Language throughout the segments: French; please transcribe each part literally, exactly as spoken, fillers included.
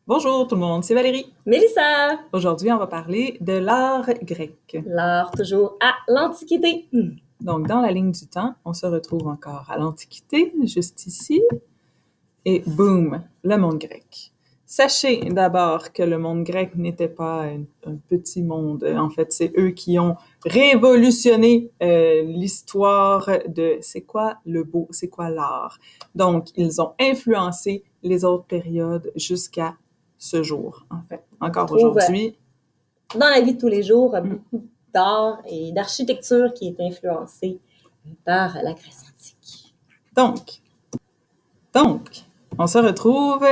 Bonjour tout le monde, c'est Valérie. Mélissa! Aujourd'hui, on va parler de l'art grec. L'art toujours à l'Antiquité. Hmm. Donc, dans la ligne du temps, on se retrouve encore à l'Antiquité, juste ici, et boum, le monde grec. Sachez d'abord que le monde grec n'était pas un, un petit monde. En fait, c'est eux qui ont révolutionné euh, l'histoire de c'est quoi le beau, c'est quoi l'art. Donc, ils ont influencé les autres périodes jusqu'à ce jour, en fait. Encore aujourd'hui. Dans la vie de tous les jours, mm. beaucoup d'art et d'architecture qui est influencée par la Grèce antique. Donc, donc, on se retrouve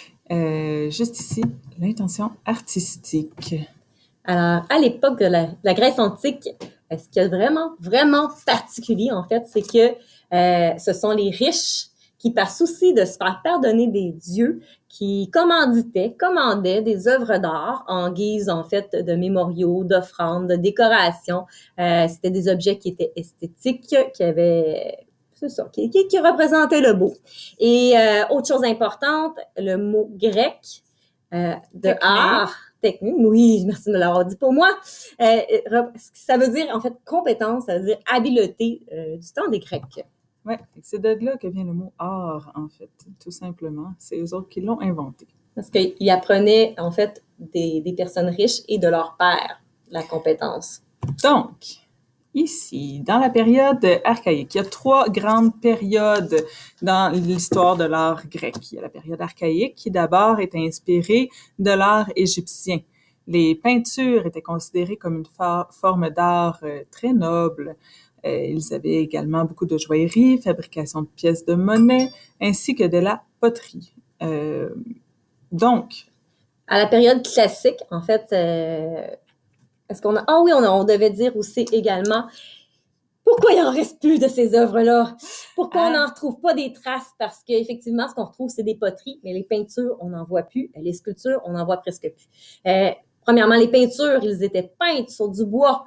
euh, juste ici, l'intention artistique. Alors, à l'époque de la, de la Grèce antique, ce qui est vraiment, vraiment particulier, en fait, c'est que euh, ce sont les riches qui, par souci de se faire pardonner des dieux, qui commanditaient, commandaient des œuvres d'art en guise, en fait, de mémoriaux, d'offrandes, de décorations. Euh, c'était des objets qui étaient esthétiques, qui avaient... C'est ça, qui, qui, qui représentaient le beau. Et euh, autre chose importante, le mot grec euh, de Technique. art... Technique, oui, merci de me l'avoir dit pour moi. Euh, ça veut dire, en fait, compétence, ça veut dire habileté euh, du temps des Grecs. Oui, c'est de là que vient le mot art, en fait, tout simplement. C'est eux autres qui l'ont inventé. Parce qu'ils apprenaient, en fait, des, des personnes riches et de leur père, la compétence. Donc, ici, dans la période archaïque, il y a trois grandes périodes dans l'histoire de l'art grec. Il y a la période archaïque qui d'abord est inspirée de l'art égyptien. Les peintures étaient considérées comme une for- forme d'art euh, très noble. Euh, ils avaient également beaucoup de joaillerie, fabrication de pièces de monnaie, ainsi que de la poterie. Euh, donc... À la période classique, en fait... Euh... Est-ce qu'on a... Ah oui, on, a, on devait dire aussi également pourquoi il n'en reste plus de ces œuvres-là? Pourquoi ah. on n'en retrouve pas des traces? Parce qu'effectivement, ce qu'on retrouve, c'est des poteries, mais les peintures, on n'en voit plus. Les sculptures, on n'en voit presque plus. Euh, premièrement, les peintures, ils étaient peintes sur du bois.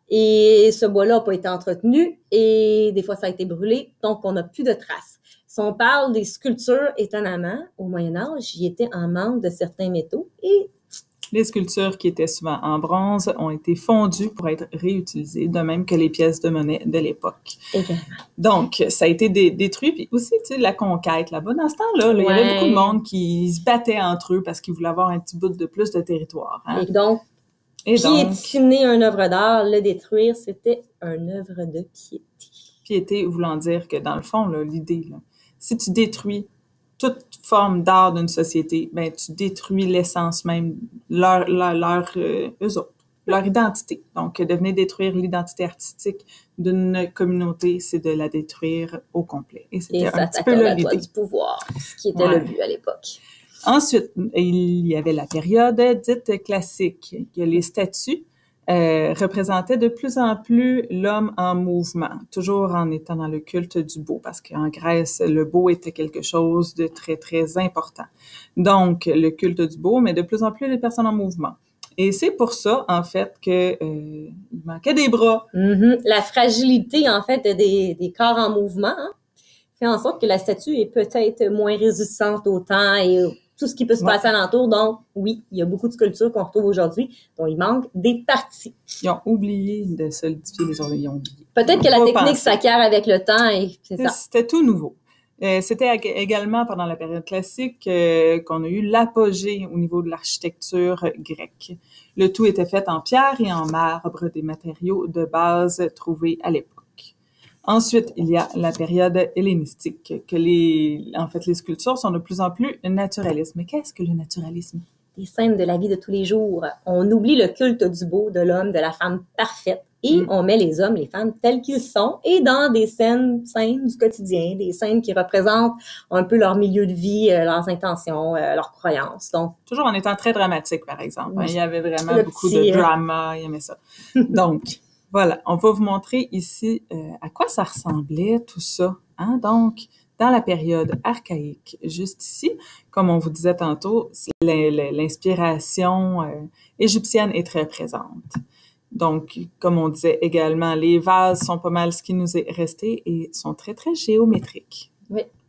Et ce bois-là n'a pas été entretenu. Et des fois, ça a été brûlé. Donc, on n'a plus de traces. Si on parle des sculptures, étonnamment, au Moyen-Âge, il était en manque de certains métaux. Et les sculptures qui étaient souvent en bronze ont été fondues pour être réutilisées, de même que les pièces de monnaie de l'époque. Également. Donc, ça a été dé- détruit. Puis aussi, tu sais, la conquête, là-bas, dans ce temps-là, là, ouais. Il y avait beaucoup de monde qui se battait entre eux parce qu'ils voulaient avoir un petit bout de plus de territoire. Hein? Et donc, Et piétiner donc, une œuvre d'art, le détruire, c'était une œuvre de piété. Piété voulant dire que, dans le fond, là, l'idée, là, si tu détruis toute forme d'art d'une société, ben tu détruis l'essence même, leur, leur, leur euh, eux autres, leur identité. Donc, de venir détruire l'identité artistique d'une communauté, c'est de la détruire au complet. Et c'était Et un petit peu là l'idée. Du pouvoir, ce qui était ouais. le but à l'époque. Ensuite, il y avait la période dite classique, que les statues Euh, représentait de plus en plus l'homme en mouvement, toujours en étant dans le culte du beau, parce qu'en Grèce, le beau était quelque chose de très, très important. Donc, le culte du beau, mais de plus en plus les personnes en mouvement. Et c'est pour ça, en fait, que euh, il manquait des bras. Mm-hmm. La fragilité, en fait, des, des corps en mouvement hein, fait en sorte que la statue est peut-être moins résistante au temps et au tout ce qui peut se ouais. passer alentour. Donc, oui, il y a beaucoup de sculptures qu'on retrouve aujourd'hui dont il manque des parties. Ils ont oublié de solidifier les organes. Ils ont oublié. Peut-être que la technique s'acquiert avec le temps et c'est ça. C'était tout nouveau. Euh, c'était également pendant la période classique euh, qu'on a eu l'apogée au niveau de l'architecture grecque. Le tout était fait en pierre et en marbre, des matériaux de base trouvés à l'époque. Ensuite, il y a la période hellénistique, que les, en fait, les sculptures sont de plus en plus naturalistes. Mais qu'est-ce que le naturalisme? Des scènes de la vie de tous les jours. On oublie le culte du beau, de l'homme, de la femme parfaite, et mm. on met les hommes, les femmes tels qu'ils sont, et dans des scènes, scènes du quotidien, des scènes qui représentent un peu leur milieu de vie, euh, leurs intentions, euh, leurs croyances. Donc, toujours en étant très dramatique, par exemple. Oui. Hein, il y avait vraiment le beaucoup petit, de drama, il aimait ça. Donc, voilà, on va vous montrer ici euh, à quoi ça ressemblait tout ça. Hein? Donc, dans la période archaïque, juste ici, comme on vous disait tantôt, l'inspiration euh, égyptienne est très présente. Donc, comme on disait également, les vases sont pas mal ce qui nous est resté et sont très, très géométriques. Oui.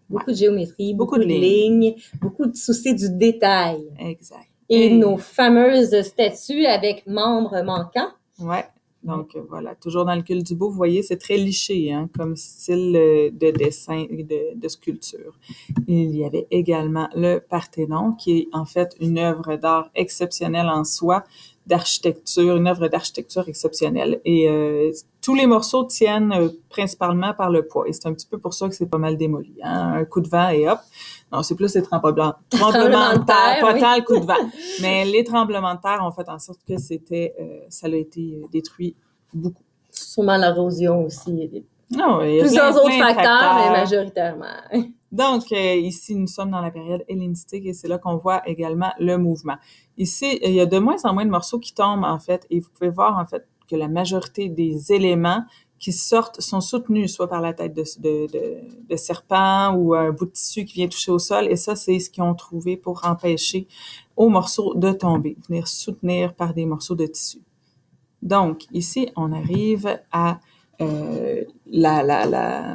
Beaucoup Ouais. de géométrie, beaucoup, Beaucoup de de lignes, beaucoup de soucis du détail. Exact. Et, Et- nos fameuses statues avec membres manquants. Ouais. Donc, euh, voilà, toujours dans le culte du beau, vous voyez, c'est très liché, hein, comme style euh, de dessin, de, de sculpture. Il y avait également le Parthénon, qui est en fait une œuvre d'art exceptionnelle en soi, d'architecture, une œuvre d'architecture exceptionnelle. Et euh, tous les morceaux tiennent euh, principalement par le poids. Et c'est un petit peu pour ça que c'est pas mal démoli. Hein? Un coup de vent et hop. Non, c'est plus les tremblements, tremblements de terre, pas oui. tant le coup de vent. Mais les tremblements de terre ont fait en sorte que c'était, euh, ça a été détruit beaucoup. Sûrement l'érosion aussi. Oh, il y a Plusieurs plein, autres plein de facteurs, mais facteurs. majoritairement. Donc, euh, ici, nous sommes dans la période hellénistique et c'est là qu'on voit également le mouvement. Ici, il y a de moins en moins de morceaux qui tombent, en fait, et vous pouvez voir, en fait, que la majorité des éléments qui sortent sont soutenus, soit par la tête de, de, de, de serpent ou un bout de tissu qui vient toucher au sol, et ça, c'est ce qu'ils ont trouvé pour empêcher aux morceaux de tomber, venir soutenir par des morceaux de tissu. Donc, ici, on arrive à euh, la... la, la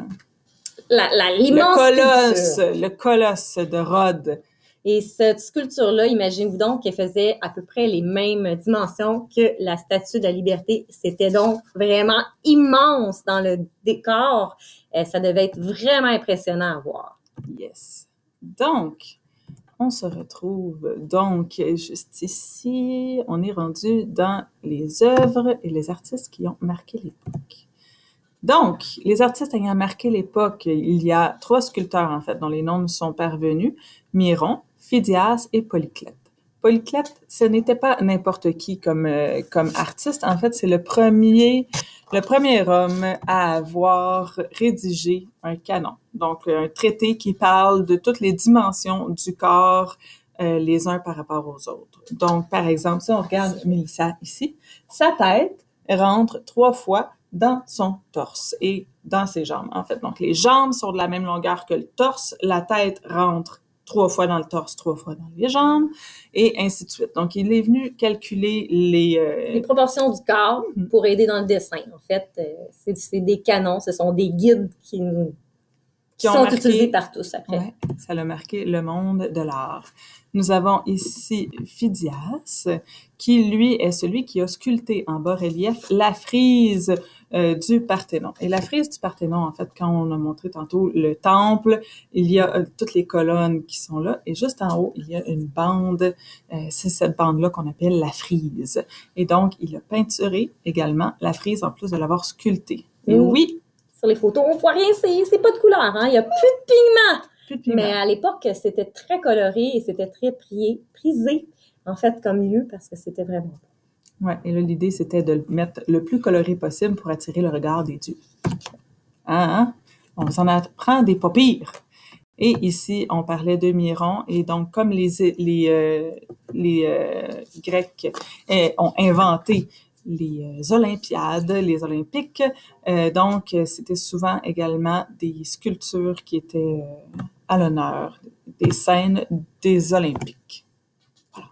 La, la, le l'immense colosse, sculpture. le colosse de Rhodes. Et cette sculpture-là, imaginez-vous donc qu'elle faisait à peu près les mêmes dimensions que la Statue de la Liberté. C'était donc vraiment immense dans le décor. Euh, ça devait être vraiment impressionnant à voir. Yes. Donc, on se retrouve donc juste ici. On est rendu dans les œuvres et les artistes qui ont marqué l'époque. Donc, les artistes ayant marqué l'époque, il y a trois sculpteurs, en fait, dont les noms nous sont parvenus, Myron, Phidias et Polyclète. Polyclète, ce n'était pas n'importe qui comme, euh, comme artiste. En fait, c'est le premier, le premier homme à avoir rédigé un canon. Donc, un traité qui parle de toutes les dimensions du corps, euh, les uns par rapport aux autres. Donc, par exemple, si on regarde Mélissa ici, sa tête rentre trois fois dans son torse et dans ses jambes, en fait. Donc, les jambes sont de la même longueur que le torse, la tête rentre trois fois dans le torse, trois fois dans les jambes, et ainsi de suite. Donc, il est venu calculer les... Euh... Les proportions du corps pour aider dans le dessin. En fait, euh, c'est, c'est des canons, ce sont des guides qui, nous, qui, qui sont marqué, utilisés par tous après. Ouais, ça a marqué le monde de l'art. Nous avons ici Phidias, qui, lui, est celui qui a sculpté en bas-relief la frise euh, du Parthénon. Et la frise du Parthénon, en fait, quand on a montré tantôt le temple, il y a euh, toutes les colonnes qui sont là, et juste en haut, il y a une bande, euh, c'est cette bande-là qu'on appelle la frise. Et donc, il a peinturé également la frise, en plus de l'avoir sculptée. Et mmh. oui! Sur les photos, on voit rien, c'est, c'est pas de couleur, hein? Il n'y a plus de pigments! Mais à l'époque, c'était très coloré et c'était très prié, prisé, en fait, comme lieu, parce que c'était vraiment beau. Ouais, et là, l'idée, c'était de le mettre le plus coloré possible pour attirer le regard des dieux. Hein, hein? On s'en apprend des pas pires. Et ici, on parlait de Myron, et donc, comme les, les, euh, les euh, Grecs euh, ont inventé les euh, Olympiades, les Olympiques, euh, donc, c'était souvent également des sculptures qui étaient... Euh, à l'honneur des scènes des Olympiques. Voilà.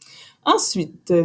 Ensuite,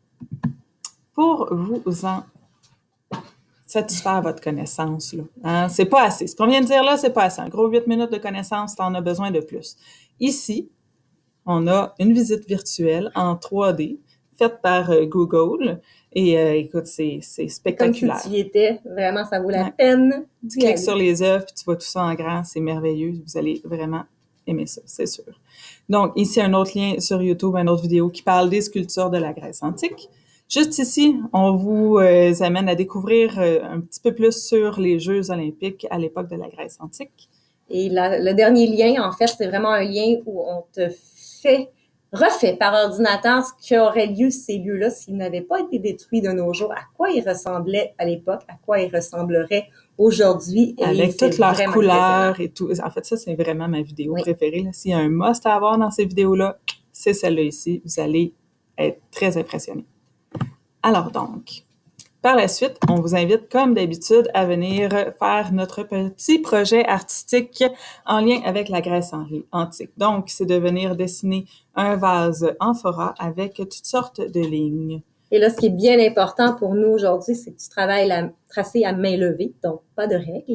pour vous en satisfaire votre connaissance, là, hein, c'est pas assez. Ce qu'on vient de dire là, c'est pas assez. En gros, huit minutes de connaissance, t'en as besoin de plus. Ici, on a une visite virtuelle en trois D faite par euh, Google. Et euh, écoute, c'est, c'est spectaculaire. Comme si tu y étais, vraiment, ça vaut la ouais. peine. Tu cliques sur les œuvres, puis tu vois tout ça en grand, c'est merveilleux. Vous allez vraiment aimer ça, c'est sûr. Donc, ici, un autre lien sur YouTube, une autre vidéo qui parle des sculptures de la Grèce antique. Juste ici, on vous euh, amène à découvrir euh, un petit peu plus sur les Jeux olympiques à l'époque de la Grèce antique. Et la, le dernier lien, en fait, c'est vraiment un lien où on te fait... refait par ordinateur ce qui aurait lieu ces lieux-là s'ils n'avaient pas été détruits de nos jours, à quoi ils ressemblaient à l'époque, à quoi ils ressembleraient aujourd'hui. Et avec toutes leurs couleurs et tout. En fait, ça, c'est vraiment ma vidéo oui. préférée. Là. S'il y a un must à avoir dans ces vidéos-là, c'est celle-là ici. Vous allez être très impressionnés. Alors donc, par la suite, on vous invite, comme d'habitude, à venir faire notre petit projet artistique en lien avec la Grèce antique. Donc, c'est de venir dessiner un vase amphora avec toutes sortes de lignes. Et là, ce qui est bien important pour nous aujourd'hui, c'est que tu travailles la tracé à main levée, donc pas de règles.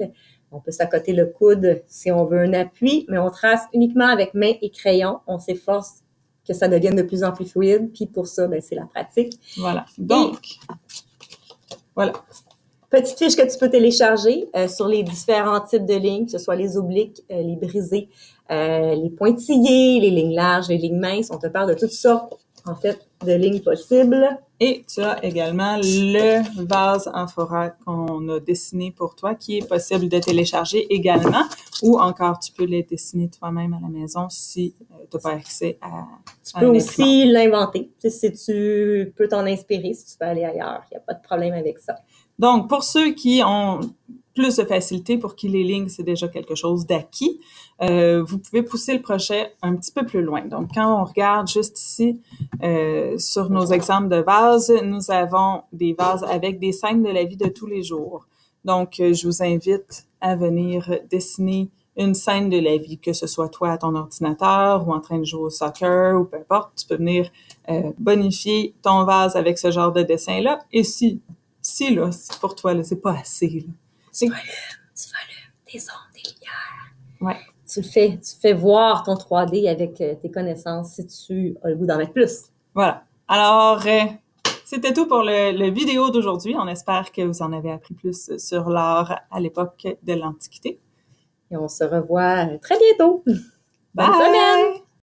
On peut s'accoter le coude si on veut un appui, mais on trace uniquement avec main et crayon. On s'efforce que ça devienne de plus en plus fluide. Puis pour ça, ben, c'est la pratique. Voilà. Donc, et, voilà. Petite fiche que tu peux télécharger euh, sur les différents types de lignes, que ce soit les obliques, euh, les brisées, euh, les pointillés, les lignes larges, les lignes minces. On te parle de toutes sortes, en fait, de lignes possibles. Et tu as également le vase amphora qu'on a dessiné pour toi, qui est possible de télécharger également, ou encore tu peux les dessiner toi-même à la maison si euh, tu n'as pas accès à Tu peux aussi l'inventer, si tu peux t'en inspirer, si tu peux aller ailleurs, il n'y a pas de problème avec ça. Donc, pour ceux qui ont plus de facilité, pour qui les lignes, c'est déjà quelque chose d'acquis, euh, vous pouvez pousser le projet un petit peu plus loin. Donc, quand on regarde juste ici, euh, sur nos exemples de vases, nous avons des vases avec des scènes de la vie de tous les jours. Donc, euh, je vous invite à venir dessiner une scène de la vie, que ce soit toi à ton ordinateur ou en train de jouer au soccer ou peu importe. Tu peux venir euh, bonifier ton vase avec ce genre de dessin-là. Et si Si, là, pour toi, là, c'est pas assez, là. Tu volumes, tu volumes, des ondes, des lumières. Ouais. Tu le fais, tu fais voir ton trois D avec euh, tes connaissances si tu as le goût d'en mettre plus. Voilà. Alors, euh, c'était tout pour le, le vidéo d'aujourd'hui. On espère que vous en avez appris plus sur l'art à l'époque de l'Antiquité. Et on se revoit très bientôt. Bye! Bonne semaine!